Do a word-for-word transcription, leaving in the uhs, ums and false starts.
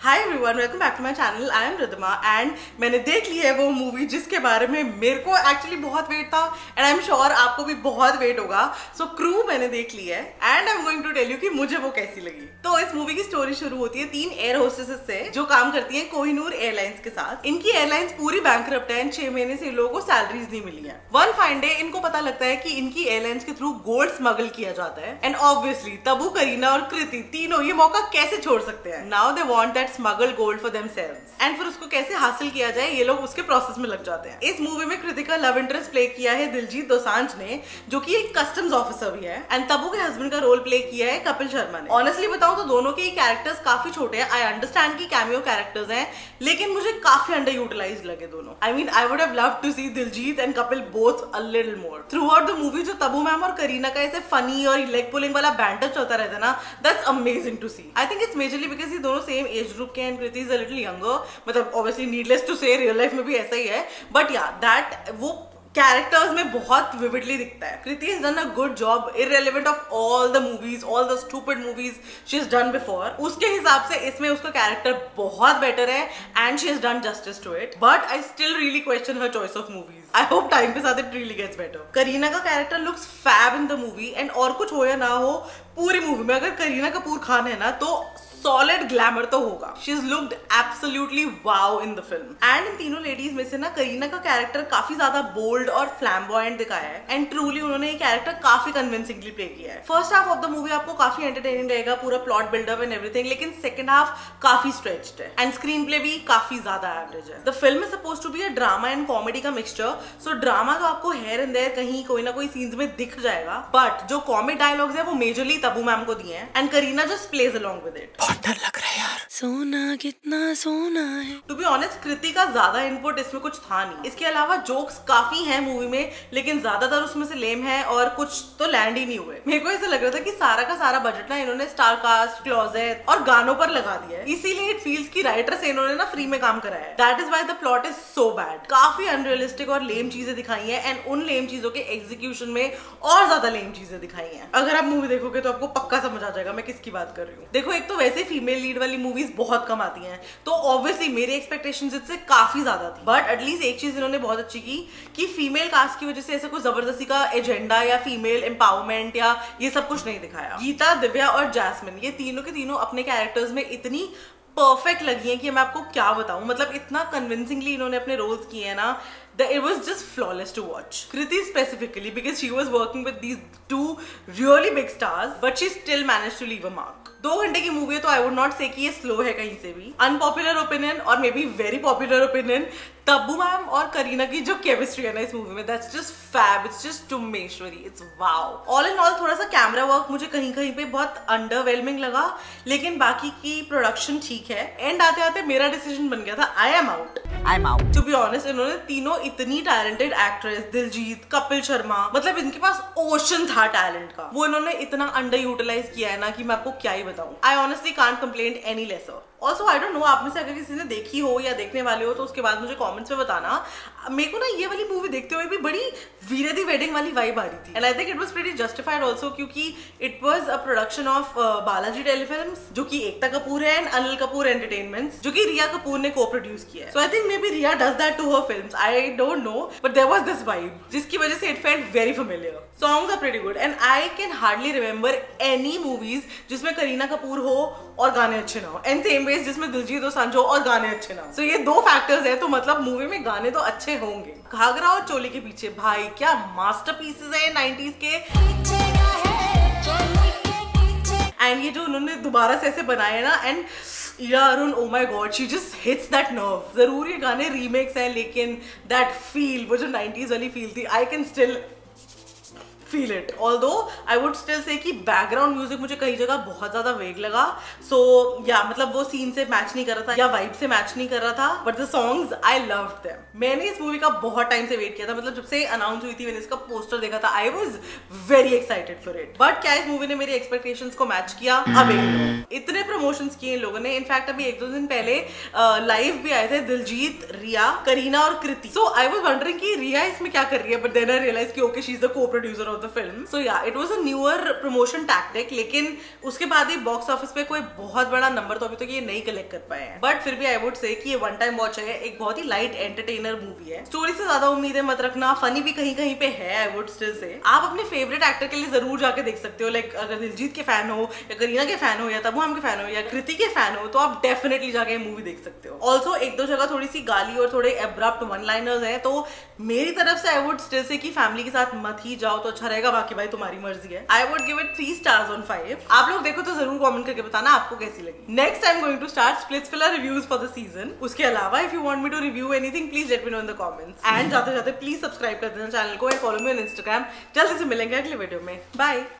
Hi everyone, welcome back to my channel. I am Riddhima and मैंने देख ली है वो मूवी जिसके बारे में मेरे को एक्चुअली बहुत वेट था एंड आई एम श्योर आपको भी बहुत वेट होगा। सो so, क्रू मैंने देख ली है and I am going to tell you कि मुझे वो कैसी लगी। तो इस मूवी की स्टोरी शुरू होती है तीन एयर होस्टेसेस से जो काम करती हैं कोहिनूर एयरलाइंस के साथ। इनकी एयरलाइंस पूरी बैंकरप्ट है एंड छह महीने से इन लोगों को सैलरीज नहीं मिली है। वन फाइन डे इनको पता लगता है कि इनकी एयरलाइंस के थ्रू गोल्ड स्मगल किया जाता है एंड ऑब्वियसली तबू, करीना और कृति तीनों ये मौका कैसे छोड़ सकते हैं। Now they want that smuggle gold for themselves and फिर उसको कैसे हासिल किया जाए ये लोग उसके प्रोसेस में लग जाते हैं। इस मूवी में कृति का लव इंटरेस्ट प्ले किया है दिलजीत दोसांझ ने जो कि एक कस्टम्स ऑफिसर भी है एंड तबू के हस्बैंड का रोल प्ले किया है कपिल शर्मा ने। ऑनेस्टली बताऊं तो दोनों के कैरेक्टर्स काफी छोटे हैं। आई अंडरस्टैंड की कैमियो कैरेक्टर्स हैं लेकिन मुझे काफी अंडर यूटिलाइज लगे दोनों। I mean I would have loved to see Diljit and Kapil both a little more. Throughout the movie जो तबू मैम और करीना का ऐसे फनी और लेग पुलिंग वाला बैंटर चलता रहता है ना, that's amazing to see. I think it's majorly because ये दोनों सेम एज ग्रुप के and Kriti is a little younger. मतलब obviously needless to say real life में भी ऐसा ही है बट या दैट वो कैरेक्टर्स में बहुत विविडली दिखता है। कृति has done a good job irrelevant of all the movies, all the stupid movies she has done before। उसके हिसाब से इसमें उसका कैरेक्टर बहुत बेटर है and she has done justice to it। But I still really question her choice of movies। I hope time के साथ it really gets better। Kareena का character looks fab in the movie and और कुछ हो या ना हो पूरी मूवी में अगर करीना कपूर खान है ना तो सॉलिड ग्लैमर तो होगा। She is looked absolutely wow in the film and in तीनों लेडीज में से ना करीना का कैरेक्टर काफी ज्यादा बोल्ड और फ्लैम्बॉयंट दिखाया है एंड ट्रूली उन्होंने ये कैरेक्टर काफी कन्विंसिंगली प्ले किया है। First half of the movie आपको काफी एंटरटेनिंग रहेगा, पूरा प्लॉट बिल्डअप एंड एवरीथिंग, लेकिन सेकंड हाफ काफी स्ट्रेच्ड है एंड स्क्रीन प्ले भी काफी ज्यादा एवरेज है। The film is supposed to be a drama and comedy का मिक्सचर। सो ड्रामा का आपको हेयर एंड देयर कहीं कोई ना कोई सीन्स में दिख जाएगा बट जो कॉमिक डायलॉग्स है वो मेजरली तबू मैम को दिए हैं and Kareena just plays along with it. बहुत डर लग रहा है यार, सोना कितना सोना है। टू बी ऑनेस्ट कृति का ज्यादा इनपुट इसमें कुछ था नहीं। इसके अलावा जोक्स काफी हैं मूवी में लेकिन ज्यादातर उसमें से लेम है और कुछ तो लैंड ही नहीं हुए। मेरे को ऐसा लग रहा था कि सारा का सारा बजट ना इन्होंने स्टार कास्ट, क्लोजेट और गानों पर लगा दिया है, इसीलिए इट फील्स की राइटर से इन्होंने ना फ्री में काम कराया है। That is why the plot is so bad. काफी अनरियलिस्टिक और लेम चीजें दिखाई है एंड उन लेम चीजों के एग्जीक्यूशन में और ज्यादा लेम चीजें दिखाई है। अगर आप मूवी देखोगे तो आपको पक्का समझ आ जाएगा मैं किसकी बात कर रही हूँ। देखो एक तो वैसे फीमेल लीड वाली मूवीज बहुत कम आती हैं तो ऑब्वियसली मेरी एक्सपेक्टेशंस इससे काफी ज्यादा थी बट एटलीस्ट एक चीज इन्होंने बहुत अच्छी की कि फीमेल कास्ट की वजह से ऐसा कोई जबरदस्ती का एजेंडा या फीमेल एम्पावरमेंट या ये सब कुछ नहीं दिखाया। गीता, दिव्या और जैस्मिन ये तीनों के तीनों अपने कैरेक्टर्स में इतनी परफेक्ट लगी है कि मैं आपको क्या बताऊं। मतलब इतना कन्विंसिंगली इन्होंने अपने रोल्स किए हैं ना that it was just flawless to watch। Kriti specifically because she was working with these two really big stars but she still managed to leave a mark। दो घंटे की मूवी है तो आई वुड नॉट से कि ये slow है कहीं से भी। अनपॉपुलर ओपिनियन और maybe very popular opinion, Tabu ma'am और करीना की जो केमिस्ट्री है ना इस मूवी में that's just fab, it's just टुमेश्वरी, it's wow. All in all थोड़ा सा कैमरा वर्क मुझे कहीं कहीं पे बहुत अंडरवेलमिंग लगा लेकिन बाकी की प्रोडक्शन ठीक है। एंड आते आते मेरा डिसीजन बन गया था I am out, I am out. To be honest इन्होंने तीनों इतनी टैलेंटेड एक्ट्रेस, दिलजीत, कपिल शर्मा, मतलब इनके पास ओशन था टैलेंट का, वो इन्होंने इतना अंडर यूटिलाइज किया है ना कि मैं आपको क्या ही बताऊं। I honestly can't complain any lesser. Also I don't know आप में से अगर किसी ने देखी हो या देखने वाले हो तो उसके बाद मुझे कमेंट्स में बताना। मेरे को ना ये वाली मूवी देखते हुए भी बड़ी वीरे दी वेडिंग वाली वाइब आ रही थी and I think it was pretty justified also क्योंकि it was a production of Balaji Telefilms जो कि एकता कपूर है एंड अनिल कपूर एंटरटेनमेंट्स जो कि रिया कपूर ने को प्रोड्यूस किया है। So I think maybe Rhea does that to her films, I don't know but there was this vibe जिसकी वजह से it felt very familiar. Songs are pretty good and I can hardly remember any movies जिसमें करीना कपूर हो और गाने अच्छे ना हो एंड सेम वेज जिसमें दिलजीत दोसांझ हो और गाने अच्छे ना हो। सो so, ये दो फैक्टर्स है तो मतलब मूवी में गाने तो अच्छे होंगे। घाघरा और चोली के पीछे भाई क्या मास्टरपीसेस है नाइंटीज़ के एंड ये जो उन्होंने दोबारा से ऐसे बनाए ना and Ira Arun, oh my god, she just hits that nerve। जरूर ये गाने रीमेक्स हैं लेकिन दैट फील, वो जो नाइंटीज़ वाली फील थी, I can still feel it. Although I would still say कि बैकग्राउंड म्यूजिक मुझे कई जगह बहुत ज्यादा वेग लगा। सो so, या मतलब वो सीन से मैच नहीं कर रहा था या वाइब से मैच नहीं कर रहा था but the songs I loved them. मैंने इस मूवी का बहुत टाइम से वेट किया था, मतलब जब से अनाउंस हुई थी मैंने इसका पोस्टर देखा था, I was very excited for it. But क्या इस मूवी ने मेरी एक्सपेक्टेशंस को मैच किया? अब एक इतने प्रमोशंस किए इन लोगों ने। इनफैक्ट अभी एक दो दिन पहले लाइव भी आए थे दिलजीत, रिया, करीना और कृति। सो आई वॉज वंडरिंग कि रिया इसमें क्या कर रही है बट देन आई रियलाइज कि okay she is the co producer of the film. So yeah it was a newer promotion tactic, लेकिन उसके बाद ही बॉक्स ऑफिस पे कोई बहुत बड़ा नंबर तो अभी तक ये नहीं कलेक्ट कर पाए हैं. बट फिर भी आई वुड से कि ये वन टाइम वॉच है, एक बहुत ही लाइट एंटरटेनर मूवी है. स्टोरी से ज्यादा उम्मीदें मत रखना, फनी भी कहीं कहीं पे है. आई वुड स्टिल से आप अपने फेवरेट एक्टर के लिए जरूर जाके देख सकते हो. लाइक अगर दिलजीत के फैन हो या करीना के फैन हो या तब्बू के फैन हो या कृति के फैन हो तो आप डेफिनेटली जाके मूवी देख सकते हो. ऑल्सो एक दो जगह थोड़ी सी गाली और थोड़े एब्रप्ट वन लाइनर्स हैं, तो मेरी तरफ से आई वुड स्टिल से कि फैमिली के साथ मत ही जाओ तो अच्छा रहेगा. बाकी भाई तुम्हारी मर्जी है. I would give it three stars on five. आप लोग देखो तो जरूर कमेंट करके बताना आपको कैसी लगी. Next time going to start Splitsvilla reviews for the season. उसके अलावा if you want me to review anything please let me know in the comments. And जाते जाते प्लीज सब्सक्राइब कर देना चैनल को and follow me on Instagram. जल्दी से मिलेंगे अगले वीडियो में. बाय.